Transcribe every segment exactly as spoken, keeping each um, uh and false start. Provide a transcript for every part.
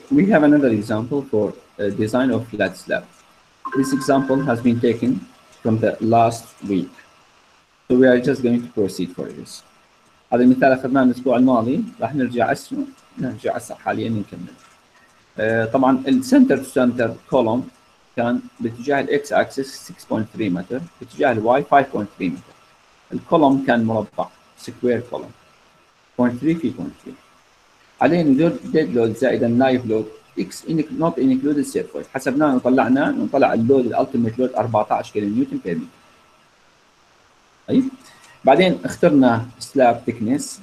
we have another example for uh, design of flat slab. This example has been taken from the last week. So we are just going to proceed for this. هذا المثال أخذناه الأسبوع الماضي، راح نرجع اسمه نرجع هسه حاليا نكمل. آه طبعا السنتر تو سنتر كولوم كان باتجاه الاكس اكسس ستة فاصلة ثلاثة متر، باتجاه الواي خمسة فاصلة ثلاثة متر. الكولوم كان مربع سكوير كولوم صفر فاصلة ثلاثة في صفر فاصلة ثلاثة. عليه ديد لود زائدا لايف لود اكس نوت انكلودد سيت فويد، حسبناه وطلعناه وطلع اللود الالتيميت لود أربعة عشر كيلو نيوتن بير متر. طيب بعدين اخترنا سلاب ثيكنس،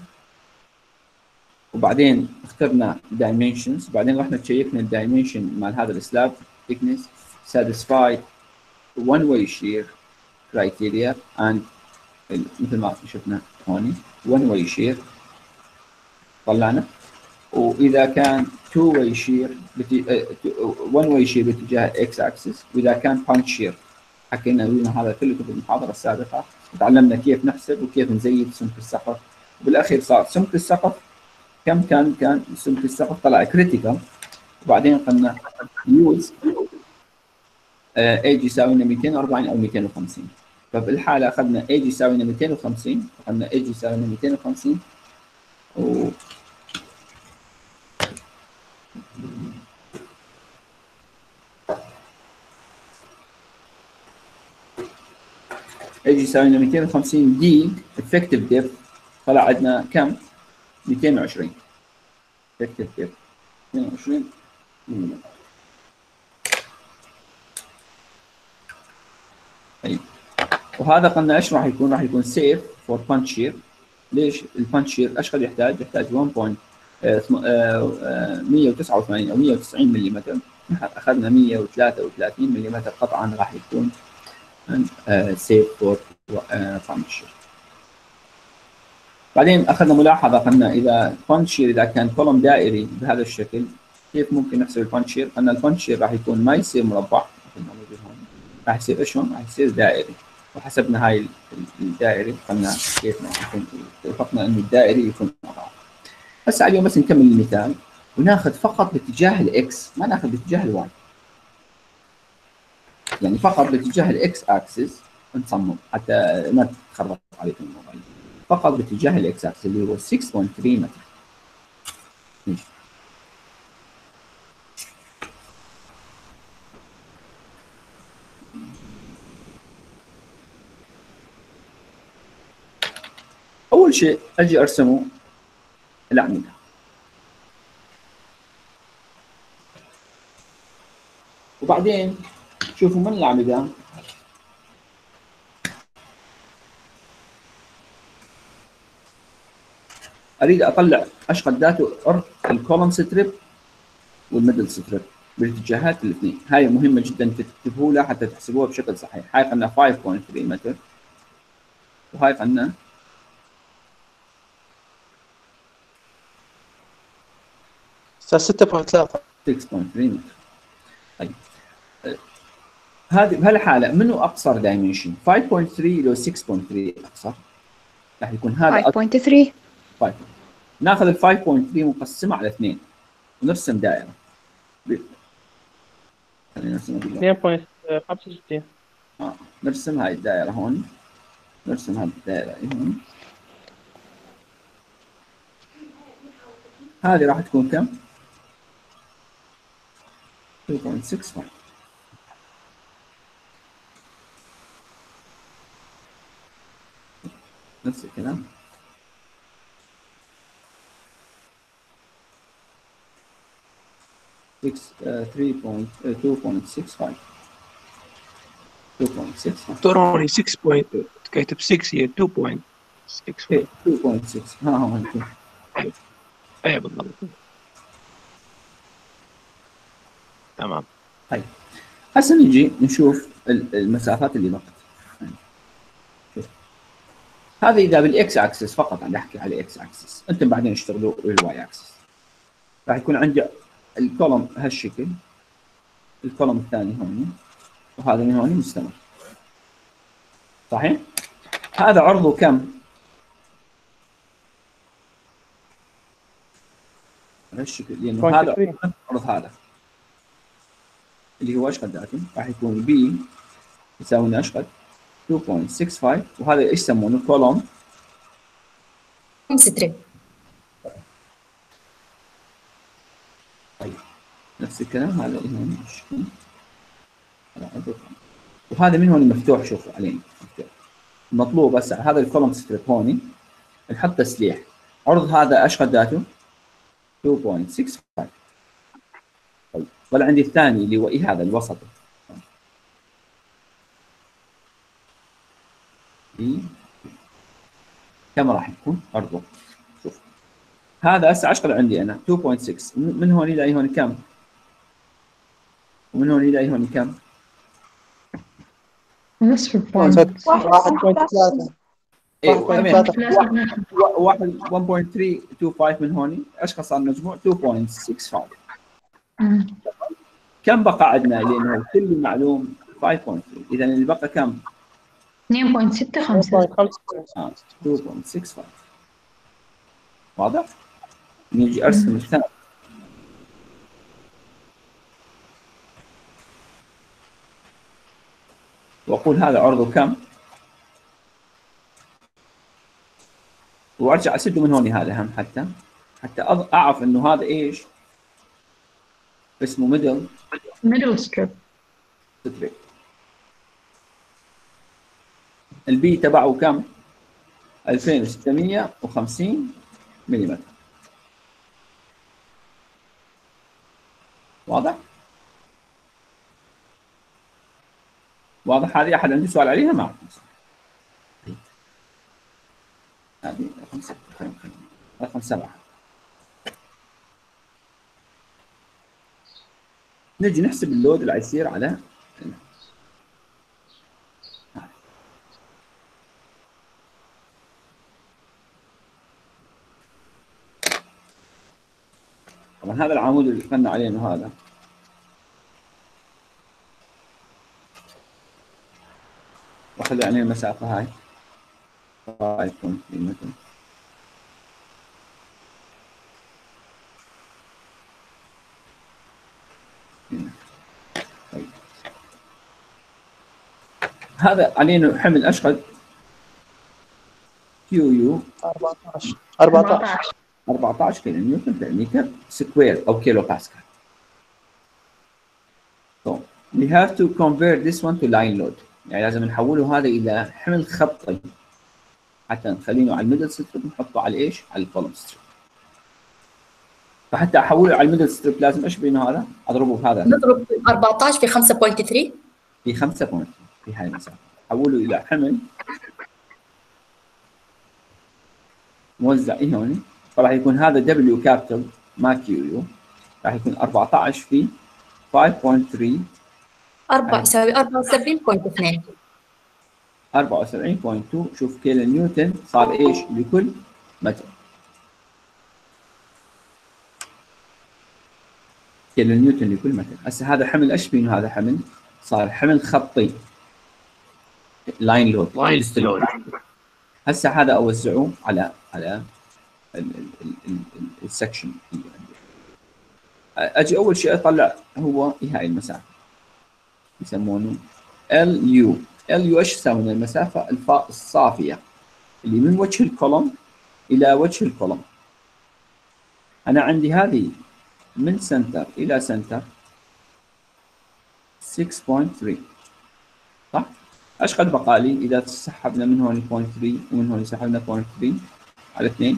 وبعدين اخترنا دايمنشنز، وبعدين رحنا تشيكنا الدايمنشن مال هذا السلاب ثيكنس satisfied one way shear criteria and مثل ما شفنا هون one way shear طلعنا. واذا كان two way shear one way shear باتجاه الاكس اكسس، واذا كان punch shear حكينا لنا هذا كله في المحاضره السابقه، تعلمنا كيف نحسب وكيف نزيد سمك السقف، وبالاخير صار سمك السقف كم كان كان سمك السقف طلع كريتيكال، وبعدين قلنا يوز ايج يساوي لنا مئتين وأربعين او مئتين وخمسين. فبالحاله اخذنا ايج يساوي لنا مئتين وخمسين، قلنا ايج يساوي لنا مئتين وخمسين و ايج يساوي لنا مئتين وخمسين دي افكتيف ديب، طلع عندنا كم؟ مئتين وعشرين افكتيف ديب مئتين وعشرين ملم. طيب وهذا قلنا ايش راح يكون؟ راح يكون سيف فور بانش شير. ليش البانش شير ايش قد يحتاج؟ يحتاج مئة وتسعة وثمانين او مئة وتسعين ملم، نحن اخذنا مئة وثلاثة وثلاثين ملم، قطعا راح يكون سيف فور بانش شير. بعدين اخذنا ملاحظه، قلنا اذا بانش شير اذا كان كولوم دائري بهذا الشكل كيف ممكن نحسب البانش شير؟ قلنا البانش شير راح يكون ما يصير مربع مثل ما موجود هون، راح يصير ايش هون؟ راح يصير دائري، وحسبنا هاي الدائري قلنا كيف يكون، اتفقنا انه الدائري يكون اضعف. هسه اليوم بس نكمل المثال وناخذ فقط باتجاه الاكس، ما ناخذ باتجاه الواي، يعني فقط باتجاه الاكس اكسس نصمم حتى ما تخربط عليكم الموضوع، فقط باتجاه الاكس اكسس اللي هو ستة فاصلة ثلاثة متر. ماشي. اول شيء اجي ارسمه الاعمده، وبعدين شوفوا من الاعمده اريد اطلع ايش قداته عرض الكولوم ستريب والميدل ستريب بالاتجاهات الاثنين. هاي مهمه جدا تكتبوا لها حتى تحسبوها بشكل صحيح. هاي قلنا خمسة فاصلة ثلاثة متر، وهاي قلنا ستة فاصلة ثلاثة ستة فاصلة ثلاثة متر. طيب هذه بهالحاله منو اقصر دايمنشن؟ خمسة فاصلة ثلاثة لو ستة فاصلة ثلاثة اقصر؟ راح يكون هذا خمسة فاصلة ثلاثة. طيب ناخذ ال خمسة فاصلة ثلاثة ونقسمها على اثنين ونرسم دائره. خلينا نرسم اثنين فاصلة خمسة وستين. اه نرسم هاي الدائره هون، نرسم هاي الدائره هون. هذه راح تكون كم؟ اثنين فاصلة ستة خمسة. نفس الكلام. ثلاثة فاصلة ستة خمسة. اثنين فاصلة ستة خمسة. دكتور ستة بوينت كاتب ستة هي اثنين فاصلة ستة. اثنين فاصلة ستة. ها هو انتم. اي بالضبط. تمام. طيب هسه نجي نشوف المسافات اللي بقت. شوف هذا اذا بالاكس اكسس فقط، عم احكي على الاكس اكسس، انتم بعدين اشتغلوا بالواي اكسس. راح يكون عندي الكولوم هالشكل، الكولوم الثاني هون، وهذا من هون مستمر. صحيح؟ هذا عرضه كم؟ بهالشكل، لانه هذا عرض هذا اللي هو ايش قداته؟ راح يكون بي يساوي لنا ايش قد؟ اثنين فاصلة ستة خمسة، وهذا ايش يسمونه؟ كولوم ستريب. طيب نفس الكلام هذا هون، وهذا من هون مفتوح. شوفوا عليه مفتوح. المطلوب بس هذا الكولوم ستريب هون نحط تسليح. عرض هذا ايش قداته؟ اثنين فاصلة ستة خمسة. طيب ولا عندي الثاني اللي هو ايه هذا الوسط. إيه؟ كم راح يكون عرضه؟ شوف هذا هسه ايش قد عندي انا؟ اثنين فاصلة ستة، من هون الى هون كم؟ ومن هون الى هون كم؟ نصف البوينت. واحد بوينت ثلاثة. ايه واحد واحد فاصلة ثلاثة اثنين وخمسين من هون، ايش صار المجموع؟ اثنين فاصلة ستة خمسة. كم بقى عندنا؟ لانه كل معلوم خمسة فاصلة ثلاثة، اذا اللي بقى كم؟ اثنين فاصلة ستة خمسة. اه اثنين فاصلة ستة خمسة. واضح؟ نيجي ارسم الثاني. واقول هذا عرضه كم؟ وارجع اسده من هون. هذا هم حتى حتى اعرف انه هذا ايش؟ اسمه ميدل ميدل ستريب. ستريب. البي تبعه كم؟ ألفين وستمية وخمسين ملم. واضح؟ واضح؟ هذه احد عنده سؤال عليها؟ ما اعرف. هذه رقم ستة، رقم سبعة. نجي نحسب اللود اللي حيصير على طبعا هذا العمود اللي قلنا عليه انه هذا واخذ يعني المسافة هاي خمسة فاصلة ثلاثة متر. طيب. هذا علينا حمل اشقد كيو يو أربعة عشر أربعة عشر أربعة عشر كيلو نيوتن بير متر سكوير او كيلو باسكال. So we have to convert this one to line load. يعني لازم نحوله هذا الى حمل خطي حتى نخليه على الميدل ستريب نحطه على ايش؟ على الكولوم ستريب. فحتى احوله على الميدل ستريب لازم ايش بينه هذا؟ اضربه بهذا. نضرب أربعة عشر في خمسة فاصلة ثلاثة. في خمسة فاصلة ثلاثة في هاي المسافة. احوله الى حمل موزع إيه هون. فراح يكون هذا دبليو كابيتال ما كيو يو، راح يكون أربعة عشر في خمسة فاصلة ثلاثة. أربعة يساوي أربعة وسبعين فاصلة اثنين. أربعة وسبعين فاصلة اثنين. شوف كيلو نيوتن صار ايش لكل متر. كيلو نيوتن لكل متر. هسه هذا حمل ايش بينه؟ هذا حمل صار حمل خطي لاين لود. لاين لود. هسه هذا اوزعه على على السكشن. اجي اول شيء اطلع هو هاي المسافه يسمونه ال يو. ال يو ايش يساوي؟ المسافه الصافيه اللي من وجه الكولوم الى وجه الكولوم. انا عندي هذه من سنتر الى سنتر ستة فاصلة ثلاثة صح؟ ايش قد بقى لي اذا سحبنا من هون صفر فاصلة ثلاثة ومن هون سحبنا صفر فاصلة ثلاثة على اثنين؟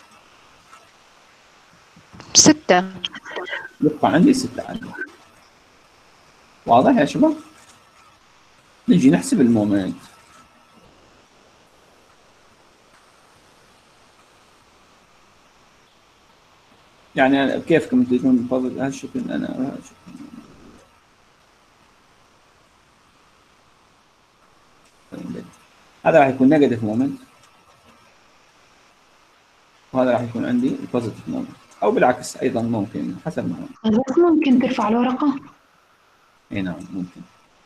ستة. يبقى عندي ستة عندي. واضح يا شباب؟ نجي نحسب المومنت. يعني كيفكم تريدون بفضل هالشكل انا هالشكل. هذا راح يكون نيجاتيف مومنت وهذا راح يكون عندي بوزيتيف مومنت، او بالعكس ايضا ممكن حسب ما بس ممكن ترفع الورقة. اي نعم ممكن.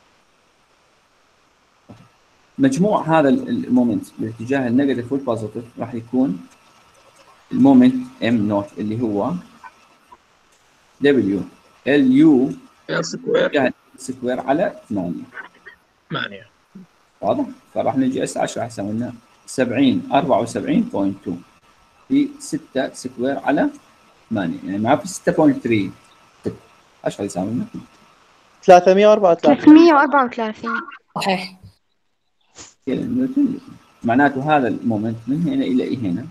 مجموع هذا المومنت باتجاه النيجاتيف والبوزيتيف راح يكون المومنت ام نوت اللي هو دبليو ال يو ال سكوير يعني سكوير على ثمانية. ثمانية. واضح؟ فراح نجي هسه عشرة راح يساوي لنا سبعين أربعة وسبعين فاصلة اثنين في ستة سكوير على ثمانية، يعني معاه في ستة فاصلة ثلاثة. ايش راح يساوي لنا؟ ثلاثمية وأربعة وثلاثين. ثلاثمية وأربعة وثلاثين. صحيح. كيلو نيوتن. معناته هذا المومنت من هنا الى هنا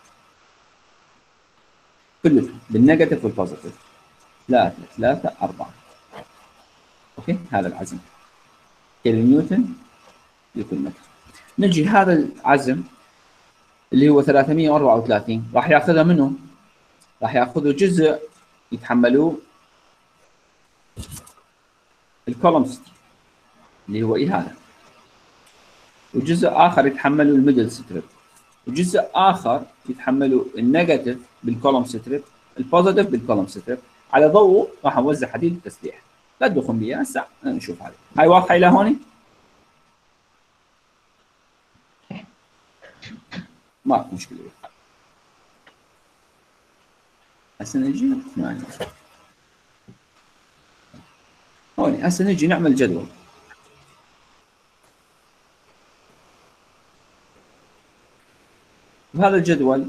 كله بالنيجاتيف والبوزيتيف. ثلاثة ثلاثة أربعة. اوكي، هذا العزم كيلو نيوتن لكل متر. نجي هذا العزم اللي هو ثلاثمية وأربعة وثلاثين راح ياخذها منه؟ راح ياخذوا جزء يتحملوه الكولوم ستريب اللي هو ايه هذا، وجزء اخر يتحملوا الميدل ستريب، وجزء اخر يتحملوا النيجاتيف بالكولوم ستريب، البوزيتيف بالكولوم ستريب. على ضوء راح نوزع حديد التسليح. لا تدخل بيها هسه نشوف هذه. هاي واضحه الى هون؟ ماكو مشكله. هسه نجي ثمانية. هون هسه نجي نعمل جدول. وهذا الجدول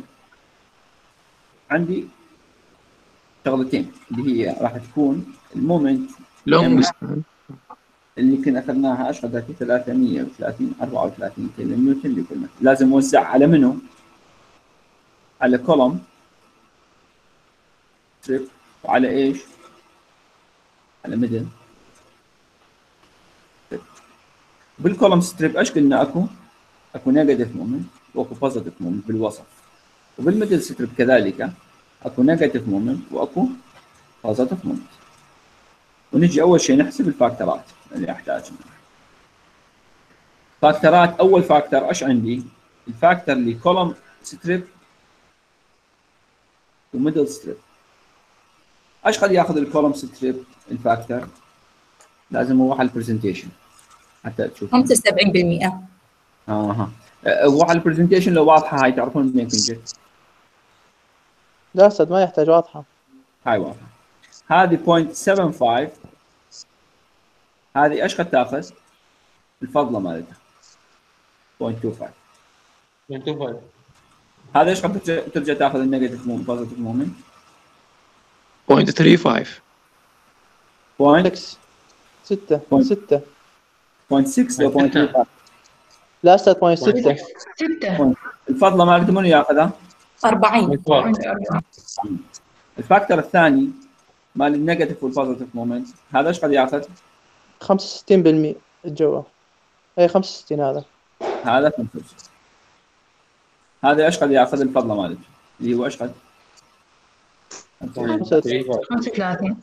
عندي شغلتين اللي هي راح تكون المومنت لونج سبان اللي كنا اخذناها ايش قدرتي ثلاثمية وثلاثين أربعة وثلاثين كيلو نيوتن لكل متر. لازم اوزع على منو؟ على كولوم ستريب وعلى ايش؟ على ميدل. بالكولوم ستريب ايش قلنا اكو؟ اكو نيجاتيف مومنت واكو بوزيتيف مومنت بالوسط. وبالميدل ستريب كذلك اكو نيجاتيف مومنت واكو بوزيتيف مومنت. ونجي اول شيء نحسب الفاكتورات اللي احتاجها. فاكتورات، اول فاكتور ايش عندي؟ الفاكتور اللي كولوم ستريب وميدل ستريب. ايش قد ياخذ الكولوم ستريب الفاكتور؟ لازم اروح على البرزنتيشن حتى تشوف. خمسة وسبعين بالمئة. اها اروح على البرزنتيشن لو واضحه هاي تعرفون منين تنجت؟ لا استاذ ما يحتاج واضحه. هاي واضحه. هذه صفر سبعة خمسة. هذه ايش قد تاخذ؟ الفضله مالتها صفر اثنين خمسة. هذا ايش قد ترجع تاخذ النيجاتيف مومنت بوزيتيف مومنت؟ صفر فاصلة ثلاثة وثلاثين. بوينت ستة ستة. بوينت ستة لو بوينت خمسة. لا استاذ بوينت ستة. ستة. الفضله مالته منو ياخذها؟ أربعين. الفاكتور الثاني مال النيجاتيف والبوزيتيف مومنت هذا ايش قد ياخذ؟ خمسة وستين بالمئة الجوا. اي خمسة وستين هذا. هذا خمسة وستين. هذا ايش قد ياخذ الفضله مالته؟ اللي هو ايش قد؟ خمسة وثلاثين. خمسة وثلاثين.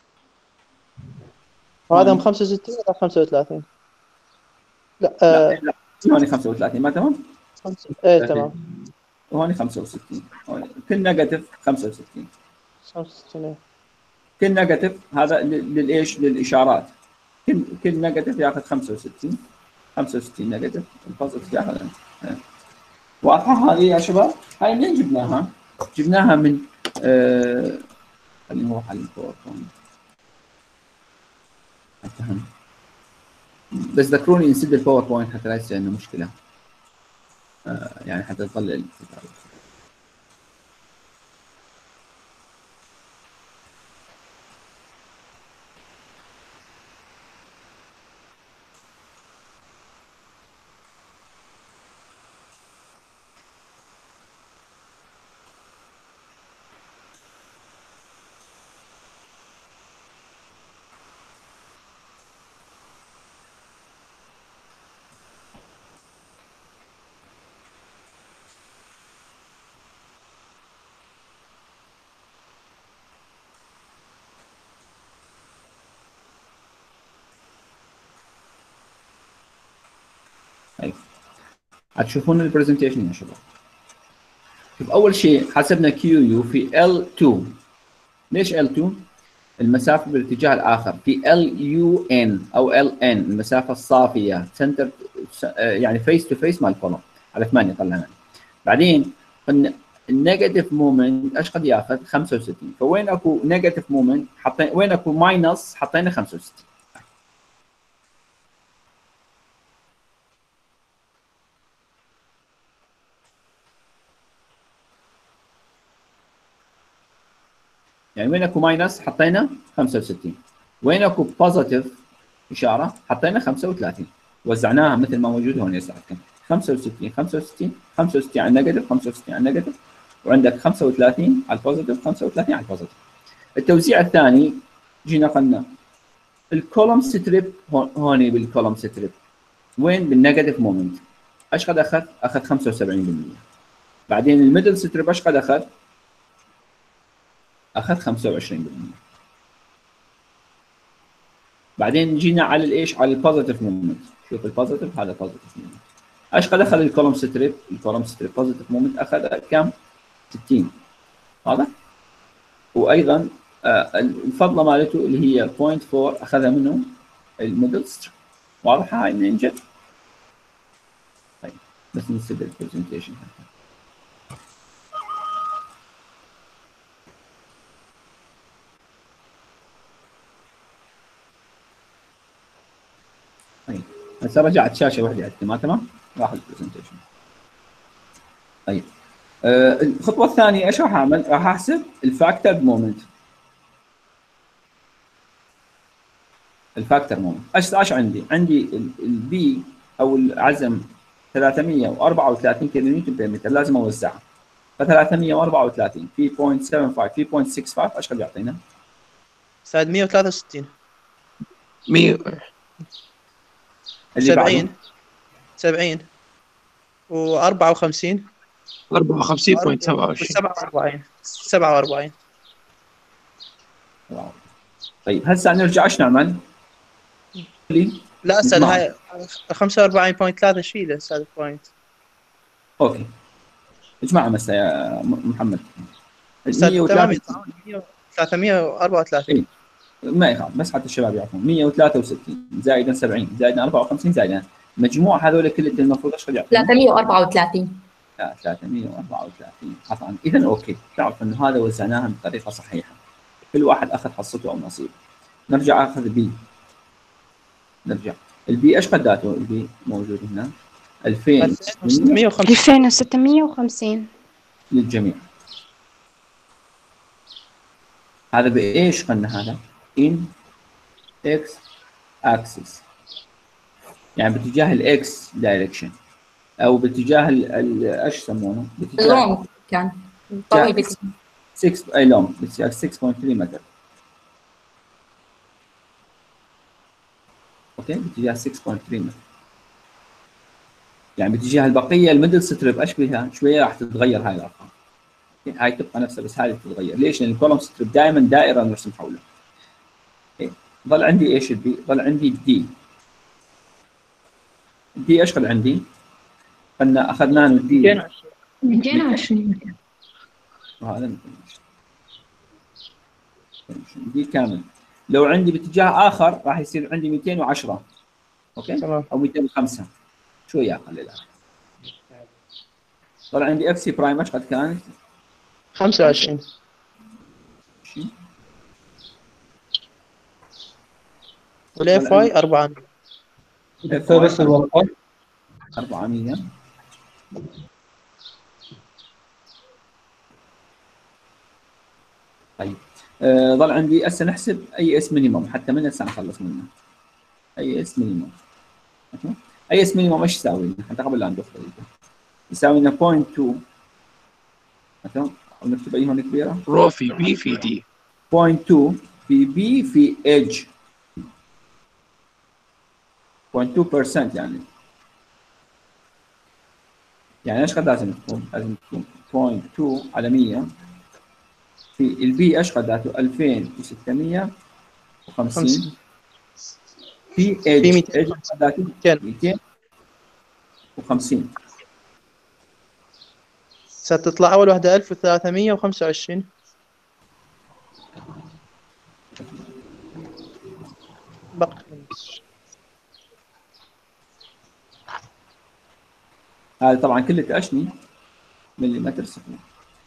وهذا خمسة وستين ولا خمسة وثلاثين؟ لا لا آه لا هون خمسة وثلاثين ما تمام؟ خمسة. ايه تمام. وهون خمسة وستين. هون كل نيجاتيف خمسة وستين. خمسة وستين ايه. كل نيجاتيف هذا للايش؟ للاشارات. كل كل نيجاتيف ياخذ خمسة وستين. خمسة وستين نيجاتيف، البوزيتيف ياخذ. واضحه هذه يا شباب؟ هاي منين جبناها؟ جبناها من آه خلينا نروح على الباوربوينت. بس ذكروني نسد الباوربوينت حتى لا يصير عندنا مشكله. آه يعني حتى تطلع الكتاب. هتشوفون البرزنتيشن يا شباب. شوف اول شيء حسبنا كيو يو في إل تو. ليش إل تو؟ المسافه بالاتجاه الاخر. في إل يو إن او إل إن المسافه الصافيه سنتر يعني فيس تو فيس مال الكولوم على ثمانية طلعنا. بعدين قلنا النيجاتيف مومنت ايش قد ياخذ؟ خمسة وستين. فوين اكو نيجاتيف مومنت حطينا، وين اكو ماينس حطينا خمسة وستين. يعني وين اكو ماينس حطينا خمسة وستين، وين اكو بوزيتيف اشاره حطينا خمسة وثلاثين. وزعناها مثل ما موجود هون يسعدكم، خمسة وستين خمسة وستين خمسة وستين على النيجاتيف، خمسة وستين على النيجاتيف، وعندك خمسة وثلاثين على البوزيتيف، خمسة وثلاثين على البوزيتيف. التوزيع الثاني جينا قلنا الكولوم ستريب هون بالكولوم ستريب وين؟ بالنيجاتيف مومنت ايش قد اخذ؟ اخذ خمسة وسبعين بالمئة. بعدين الميدل ستريب ايش قد اخذ؟ اخذ خمسة وعشرين بالمئة. بعدين جينا على الايش؟ على البوزيتيف مومنت. شوف البوزيتيف، هذا بوزيتيف مومنت ايش قد اخذ الكولوم ستريب؟ الكولوم ستريب بوزيتيف مومنت اخذ كم؟ ستين. واضح؟ وايضا آه الفضله مالته اللي هي صفر فاصلة أربعة اخذها منه الميدل ستريب. واضحه هاي النينجا؟ طيب بس نسيب البرزنتيشن. طيب هسه رجعت شاشه وحده عندي، ما تمام؟ راح البرزنتيشن. طيب آه الخطوه الثانيه ايش راح اعمل؟ راح احسب الفاكتور مومنت. الفاكتور مومنت ايش ايش عندي؟ عندي البي او العزم ثلاثمئة وأربعة وثلاثين كيلو نيوتن بير متر، لازم اوزعها. ف ثلاثمئة وأربعة وثلاثين في صفر فاصلة سبعة خمسة في صفر فاصلة ستة خمسة ايش قد يعطينا؟ سعد مئة وثلاثة وستين. مية اللي بعده سبعين سبعين وأربعة وخمسين أربعة وخمسين فاصلة سبعة وعشرين وسبعة وأربعين سبعة وأربعين. طيب هسه نرجع ايش نعمل؟ لي لا استاذ نجمع. هاي خمسة وأربعين فاصلة ثلاثة شيله استاذ بوينت. اوكي اجمعها مسا يا م- محمد. استاذ تمام مئة وثلاثة يطلعون ثلاثمئة وأربعة وثلاثين. إيه. ما يخالف، بس حتى الشباب يعرفون. مئة وثلاثة وستين زائدا سبعين زائدا أربعة وخمسين زائدا مجموع هذول كلهم المفروض ايش قد يعطينا؟ ثلاثمئة وأربعة وثلاثين. لا ثلاثمئة وأربعة وثلاثين عفوا. اذا اوكي، تعرف انه هذا وزعناها بطريقه صحيحه، كل واحد اخذ حصته او نصيبه. نرجع اخذ بي. نرجع البي ايش قداته؟ البي موجود هنا ألفين وستمئة ألفين وستمئة وخمسين للجميع. هذا بايش قلنا؟ هذا ان اكس اكسس، يعني باتجاه الاكس دايركشن او باتجاه ايش يسمونه؟ باتجاه اللونج كان طويل بس. ستة اي لونج باتجاه ستة فاصلة ثلاثة متر. اوكي باتجاه ستة فاصلة ثلاثة متر، يعني باتجاه البقيه الميدل ستريب ايش بها؟ شويه راح تتغير هاي الارقام. هاي تبقى نفسها بس هاي تتغير. ليش؟ لان الكولوم ستريب دائما دائره نرسم حوله. ضل عندي ايش البي؟ ضل عندي الدي. الدي ايش قد عندي؟ قلنا اخذنا له الدي مئتين وعشرين. وهذا دي كامل. لو عندي باتجاه اخر راح يصير عندي مئتين وعشرة. اوكي تمام. او مئتين وخمسة، شويه اقل الان. ضل عندي اف سي برايم ايش قد كانت؟ خمسة وعشرين. والاف واي أربعمئة. بس الوقت أربعمئة. طيب آه ضل عندي هسه نحسب اي اس مينيموم، حتى من هسه نخلص منه. اي اس مينيموم. اي اس مينيموم ايش يساوي لنا؟ حتى قبل لا ندخل يساوي لنا صفر فاصلة اثنين مثلا، او نكتب اي هون كبيره رو في بي في دي. صفر فاصلة اثنين في بي في ايدج صفر فاصلة اثنين بالمئة يعني. يعني ايش قد لازم تكون؟ لازم تكون صفر فاصلة اثنين على مئة في البي ايش قداته؟ ألفين وستمئة وخمسين في ايدج. ايدج قداته مئتين وخمسين. ستطلع اول واحده ألف وثلاثمئة وخمسة وعشرين. بقى هذا طبعا كله اشني مليمتر سكوير.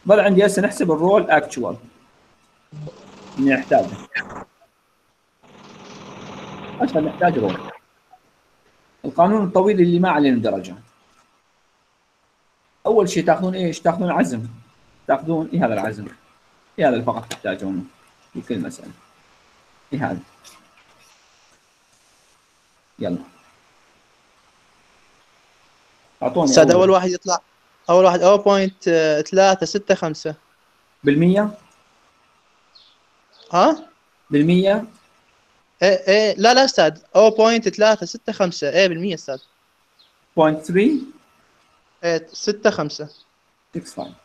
ظل عندي هسه نحسب الرول اكتشوال اللي نحتاجه. عشان نحتاج رول. القانون الطويل اللي ما علينا درجه. اول شيء تاخذون ايش؟ تاخذون عزم. تاخذون ايه هذا العزم؟ ايه هذا اللي فقط تحتاجونه في كل مساله. ايه هذا؟ يلا اعطوني استاذ أول اول واحد يطلع اول واحد صفر فاصلة ثلاثة ستة خمسة. بالمية. ها؟ بالمية. ايه ايه لا لا استاذ صفر فاصلة ثلاثة ستة خمسة. ايه بالمية استاذ. بوينت ثري ايه ستة خمسة. سكس فايف.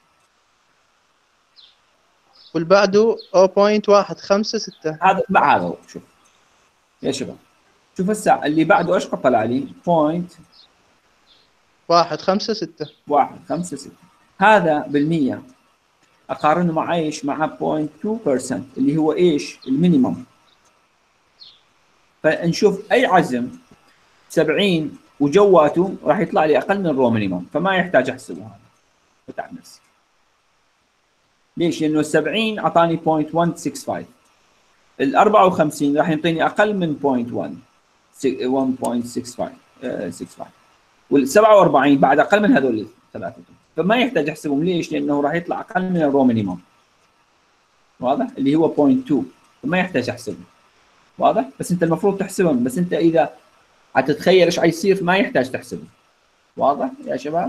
والبعده صفر فاصلة واحد خمسة ستة. هذا مع هذا هو. شوف يا شباب، شوف هسه اللي بعده ايش قد طلع لي؟ بوينت واحد خمسة ستة. واحد خمسة ستة. هذا بالمية اقارنه مع ايش؟ مع بوينت تو بالمية اللي هو ايش؟ المينيمم. فنشوف اي عزم سبعين وجواته راح يطلع لي اقل من الرو مينيمم، فما يحتاج احسبه هذا. بتعب نفسي. ليش؟ لانه سبعين اعطاني بوينت واحد ستة خمسة. ال أربعة وخمسين راح يعطيني اقل من بوينت واحد واحد فاصلة ستة خمسة. وال سبعة وأربعين بعد اقل من هذول الثلاثه، فما يحتاج احسبهم. ليش؟ لانه راح يطلع اقل من الرو مينيمم. واضح؟ اللي هو بوينت تو، فما يحتاج احسبه. واضح؟ بس انت المفروض تحسبهم، بس انت اذا حتتخيل ايش حيصير ما يحتاج تحسبه. واضح يا شباب؟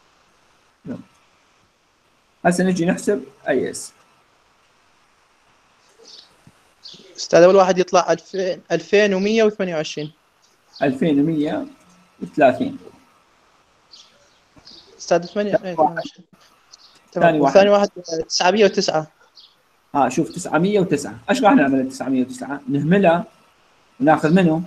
هسه نجي نحسب اي اس. استاذ اول واحد يطلع ألفين ألفين ومية وثمانية وعشرين. ألفين ومية وثلاثين. استاذ ثمانية. ايه ثمانية وعشرين. ثاني تمام. واحد. وثاني واحد تسعمية وتسعة. ها شوف تسعمية وتسعة. ايش راح نعمل تسعمية وتسعة؟ نهملها وناخذ منه،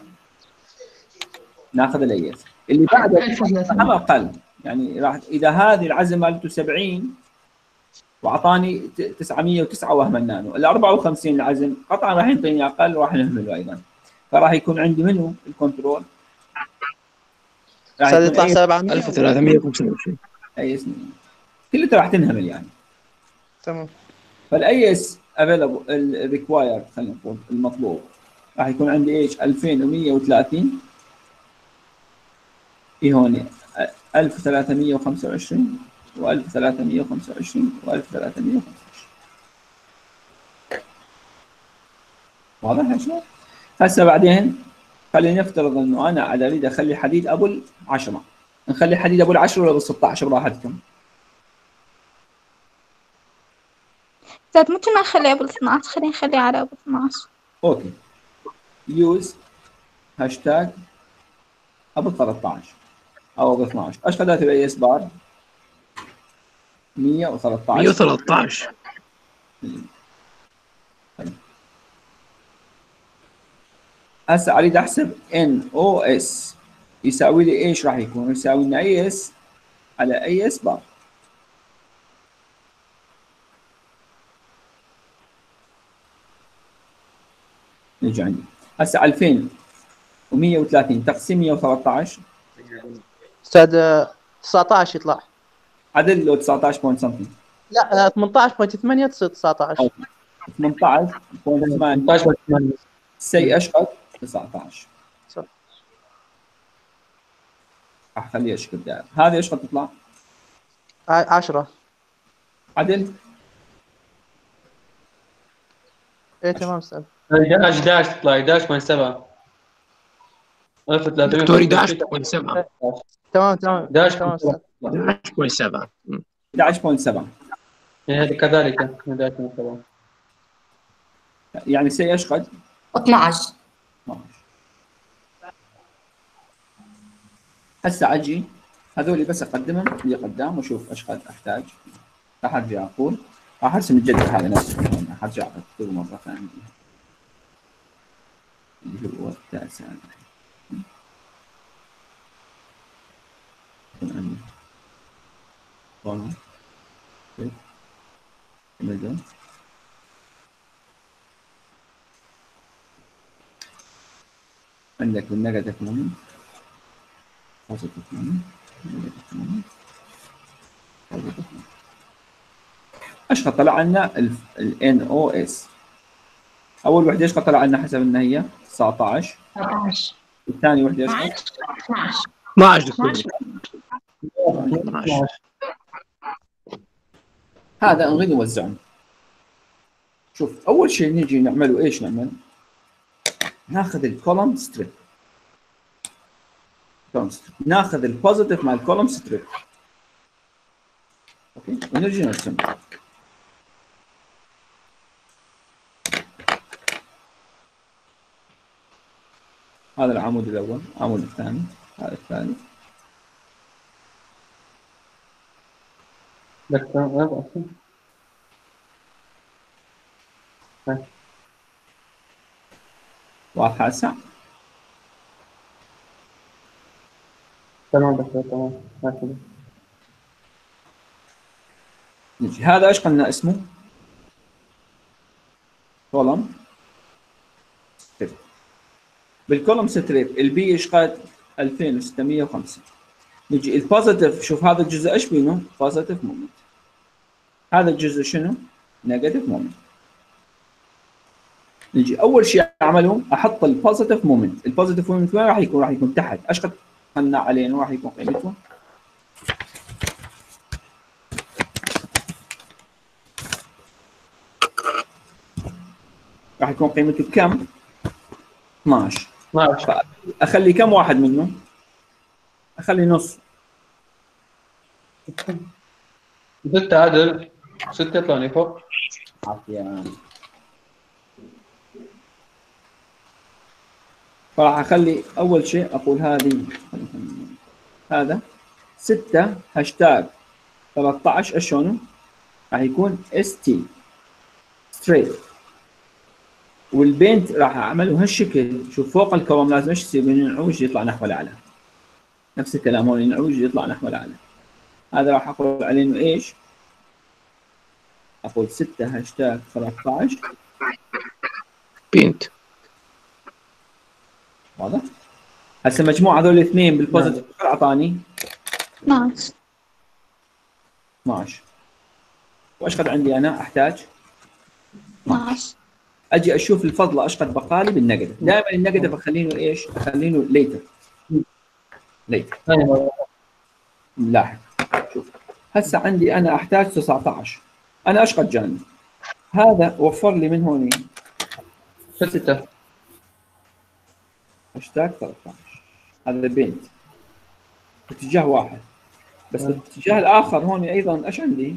ناخذ الاي اس اللي بعده ألف وثلاثمية. اقل. يعني راح اذا هذه العزمه مالته سبعين واعطاني تسعمية وتسعة واهملنا له، ال أربعة وخمسين العزم قطعا راح يعطيني اقل وراح نهمله ايضا. فراح يكون عندي منه الكنترول راح استاذ يكون يطلع أي- سبعمية. ألف وثلاثمية وخمسة وعشرين. اي اس كلها راح تنهمل يعني. تمام. فالاي اس افيلبل الريكوايرد خلينا نقول المطلوب راح يكون عندي ايش؟ ألفين ومية وثلاثين. اي هون ألف وثلاثمية وخمسة وعشرين وألف وثلاثمية وخمسة وعشرين وألف وثلاثمية وخمسة وعشرين. واضح يا شباب؟ هسه بعدين خلينا نفترض انه انا على اريد اخلي حديد ابو العشرة. نخلي حديد ابو العشرة ولا ابو ستة عشر براحتكم. زاد ممكن ما نخليه ابو اثناشر، خلينا نخليه على ابو اثناشر. اوكي. يوز هاشتاج ابو ثلاثة عشر او ابو اثناشر. ايش خذيت باي اس بار؟ مية وثلاثة عشر. مية وثلاثة عشر. هسه اريد احسب ان او اس يساوي لي ايش؟ راح يكون يساوي لنا اي اس على اي اس بار. نجي عندي هسه ألفين ومية وثلاثين تقسيم مية وثلاثة عشر. استاذ تسعة عشر يطلع. عدل له تسعة عشر بوينت سمثينج. لا ثمانية عشر فاصلة ثمانية تصير تسعة عشر. ثمانية عشر بوينت ثمانية. ثمانية عشر ثمانية. سي اشقد تسعة عشر. صح. راح اخليها اشقد دائر. هذه ايش قد تطلع؟ عشرة. عدل. ايه تمام استاذ. احدعش احدعش تطلع احدعش فاصلة سبعة. ألف وثلاثمية دكتور أحد عشر فاصلة سبعة. تمام تمام أحدعش تمام فاصلة استاذ. أحد عشر فاصلة سبعة. أحد عشر بوينت سبعة. هذا كذلك أحد عشر فاصلة سبعة. يعني سي اشقد اثناشر. هسه اجي هذول بس اقدمهم اللي قدام واشوف ايش قد احتاج. راح ارجع اقول راح ارسم الجدول هذا نفسه، راح ارجع اكتبه مره ثانيه اللي هو التاسع. يكون عندي طبعا كده عندك النيجاتيف مومنت positive moment, negative moment, positive moment. ايش قد طلع لنا ال إن أو إس. اول وحده ايش قد طلع لنا حسب ان هي تسعطعش، أربعة عشر الثاني وحده ايش قد؟ اثناشر اثنا عشر دكتور. اثناشر. هذا نريد نوزعهم. شوف اول شيء نيجي نعمله ايش نعمل؟ ناخذ الكولوم ستريب، ناخذ البوزيتيف مع الكولوم ستريب، اوكي، ونرجع نرسم. هذا العمود الاول، العمود الثاني، هذا الثالث. دكتور واضحه هسه؟ تمام دكتور تمام ماشي. نجي هذا ايش قلنا اسمه؟ كولوم ستريب. بالكولوم ستريب البي ايش قد؟ ألفين وستمية وخمسة. نجي البوزيتيف، شوف هذا الجزء ايش بينه؟ بوزيتيف مومنت. هذا الجزء شنو؟ نيجاتيف مومنت. نجي اول شيء اعمله احط البوزيتيف مومنت، البوزيتيف مومنت وين راح يكون؟ راح يكون تحت، ايش قد قلنا عليه راح يكون قيمته؟ راح يكون قيمته كم؟ اثناشر. اثناشر. اخلي كم واحد منه؟ اخلي نص. ستة عدل، ستة يطلعني فوق. عافية. فراح اخلي اول شيء اقول هذه هذا ستة هاشتاج ثلاثة عشر ايش شلونه؟ راح يكون اس تي ستريت، والبينت راح اعمله هالشكل. شوف فوق الكولوم لازم ايش يصير؟ ينعوج يطلع نحو الاعلى. نفس الكلام هون ينعوج يطلع نحو الاعلى. هذا راح اقول عليه انه ايش؟ اقول ستة هاشتاج ثلاثة عشر بينت. واضح؟ هسه مجموع هذول الاثنين بالبوزيتيف شو اعطاني؟ اثناشر. اثناشر. وايش قد عندي انا احتاج؟ اثناشر. اجي اشوف الفضله ايش قد بقالي بالنيجاتيف. دائما النيجاتيف اخلينه ايش؟ اخلينه ليتر. ليتر. ايوه لاحظ شوف هسه عندي انا احتاج تسعة عشر. انا ايش قد جاني؟ هذا وفر لي من هون ستة. هاشتاج ثلاثة عشر. هذا بينت اتجاه واحد، بس الاتجاه الاخر هون ايضا ايش عندي؟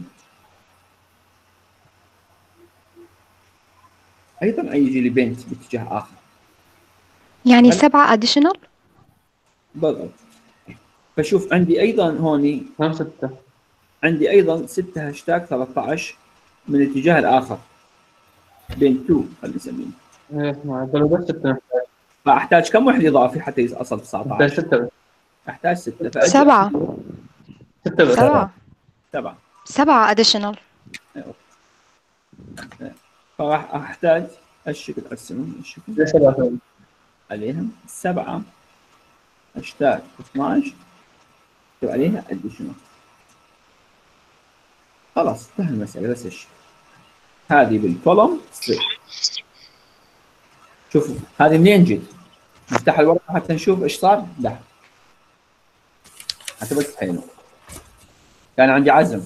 ايضا يجي لي بينت باتجاه اخر. يعني هل- سبعة additional؟ بالضبط. فشوف عندي ايضا هون هم ستة. عندي ايضا ستة هاشتاج ثلاثة عشر من الاتجاه الاخر بين اثنين خلينا نسميه. ايه ما عدلوا بس ستة. فاحتاج كم وحده اضافي حتى يصل تسعة محتاج عشر؟ ستة. احتاج ستة. فأجي سبعة. ستة بس. سبعة. سبعة. سبعة additional. فراح احتاج الشكل ارسمهم الشكل ليش سبعة؟ عليهم سبعة هاشتاج اثناشر اكتب عليها اديشنال. خلاص انتهى المسألة. بس الشيء هذه بالكولوم ستريب. شوفوا هذه منين جت؟ نفتح الورقة حتى نشوف ايش صار. لا حتى بس حلو. كان عندي عزم.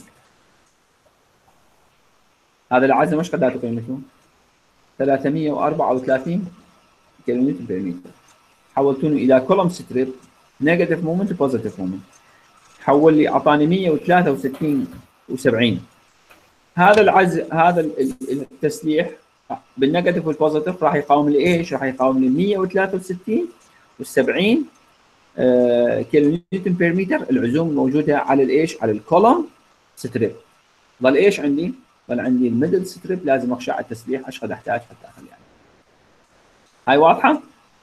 هذا العزم ايش قدرته قيمته؟ ثلاثمية وأربعة وثلاثين كيلو نيوتن بالمتر. حولتونه الى كولوم ستريب نيجاتيف مومنت بوزيتيف مومنت. حول لي اعطاني مية وثلاثة وستين وسبعين. هذا العز هذا التسليح بالنيجاتيف والبوزيتيف راح يقاوم لي ايش؟ راح يقاوم لي مية وثلاثة وستين و70 آه كيلو نيوتن بير متر. العزوم موجوده على الايش؟ على الكولوم ستريب. ظل ايش عندي؟ ظل عندي الميدل ستريب لازم اخشى على التسليح ايش قد احتاج حتى اخلي عليه. هاي واضحه؟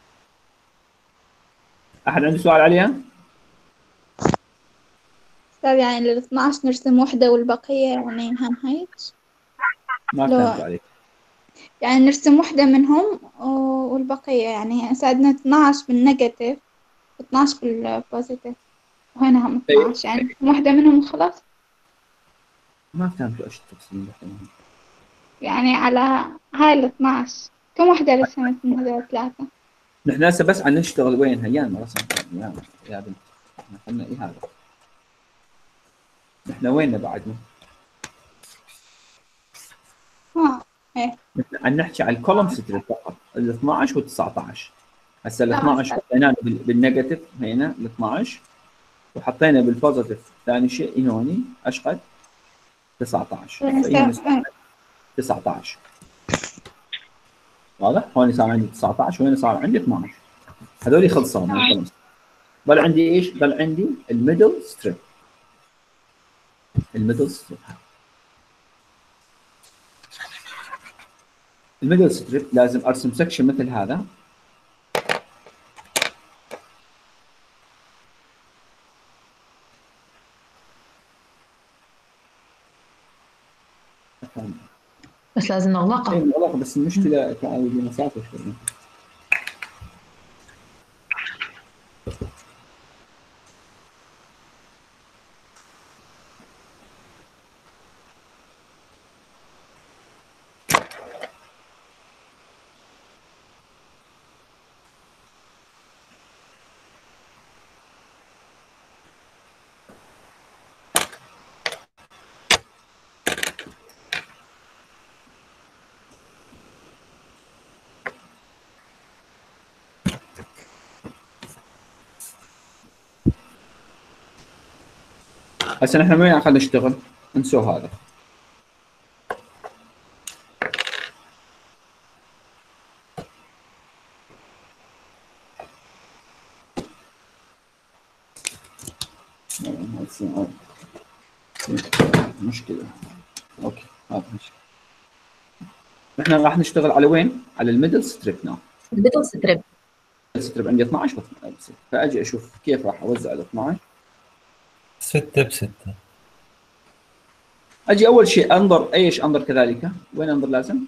احد عنده سؤال عليها؟ أستاذ يعني ال اثناشر نرسم وحدة والبقية يعني هم هيك؟ ما لو- فهمت عليك. يعني نرسم وحدة منهم والبقية يعني ساعدنا اثناشر بالنيجاتيف واثناشر بالبوزيتيف وهنا هم اثناشر يعني نرسم وحدة منهم وخلاص. ما فهمت ايش التفصيل الحين. يعني على هاي ال اثناعش كم وحدة رسمت من هذول الثلاثة؟ نحن هسه بس عم نشتغل وين هيان ما رسمت يا يا بنت. احنا خلنا ايه هذا؟ نحن وين بعدنا؟ اه ايه نحن عم نحكي على الكولوم ستريب فقط ال اثناعش وال تسعطعش. هسه ال لا، اثناعش هسه. حطيناه بال- بالنيجاتيف هنا ال اثناعش وحطينا بالبوزيتيف ثاني شيء هوني ايش قد؟ تسعطعش. فهي إيه. تسعطعش. واضح؟ هون صار عندي تسعطعش وهنا صار عندي اثناعش. هذول خلصوا من الكولوم. ضل عندي ايش؟ ضل عندي الميدل ستريب. الميدل ستريب الميدل ستريب لازم ارسم سكشن مثل هذا. بس لازم اي نغلقها. مغلق بس المشكله كان بدي مسافه شوي. هسه نحن وين خلينا نشتغل؟ انسوا هذا. مشكلة. اوكي هذا مشكلة. نحن راح نشتغل على وين؟ على الميدل ستريب ناو. الميدل ستريب. الستريب عندي اثناعش فاجي اشوف كيف راح اوزع ال اثناعش. ستة بستة. اجي اول شيء انظر ايش انظر كذلك. وين انظر لازم؟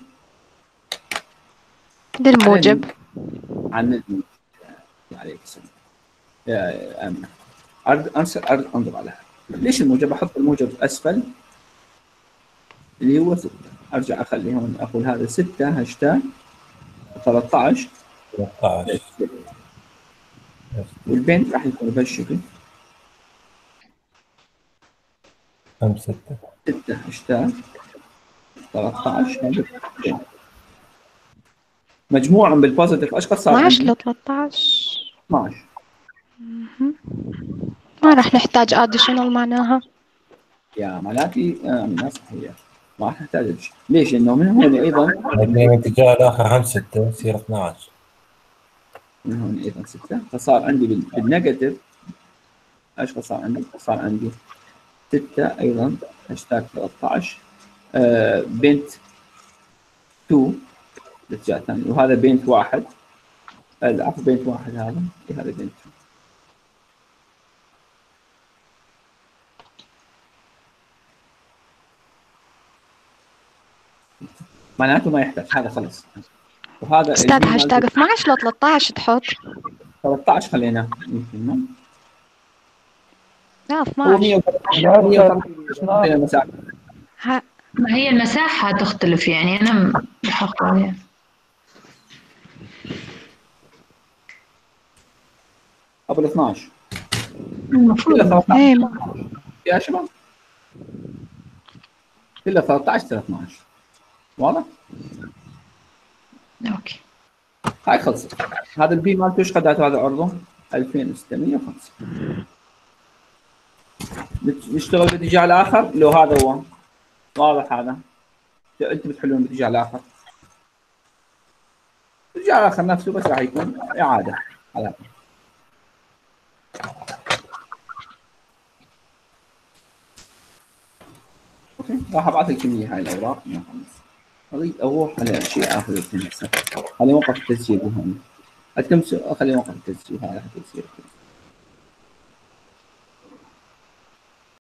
للموجب. عن الموجب. عليك السلام. يا امنه. ارد انسى ارد انظر على هذا. ليش الموجب؟ احط الموجب اسفل اللي هو ستة. ارجع اخلي هون اقول هذا ستة هاشتاج ثلاثة عشر ثلاثة عشر والبنت راح يكون بهالشكل خمسة ستة هاشتاج ثلاثة عشر هذا مجموعهم بالبوزيتيف ايش قد صار؟ اثناعش ل ثلاثة عشر. اثناعش. ما راح نحتاج additional معناها. يا معناتي آه من صحيح ما راح نحتاج شيء. ليش؟ انه من هون ايضا بعدين الاتجاه الاخر هم ستة يصير اثنا عشر. من هون ايضا ستة فصار عندي بالنيجاتيف ايش قد صار عندي؟ صار عندي ستة ايضا هاشتاج ثلاثة عشر آه بنت اثنين الاتجاه الثاني وهذا بنت واحد العفو بنت واحد هذا إيه هذا بنت معناته ما يحتاج هذا خلص. وهذا استاذ هاشتاج اثناعش ل ثلاثة عشر تحط. ثلاثة عشر خلينا يمكن لا هو اثناعش. مية وثلاثة مساحة. ها ما هي المساحة تختلف يعني أنا بحط عليها. قبل اثناعش المفروض. كلها ثلاثة ايه عشر يا شباب كلها ثلاثة عشر ثلاثة عشر واضح؟ اوكي. هاي خلصت. هذا البي مالته ايش قداته هذا عرضه؟ ألفين وستمية وخمسة. نشتغل باتجاه الاخر لو هذا هو واضح هذا انت بتحلون باتجاه الاخر. الاتجاه الاخر نفسه بس راح يكون اعاده على اوكي راح ابعث لك اياها هاي الاوراق من خمس. اريد اروح على شيء اخر هسه خليني اوقف التسجيل هون. اتم خليني اوقف التسجيل هذا حتى يصير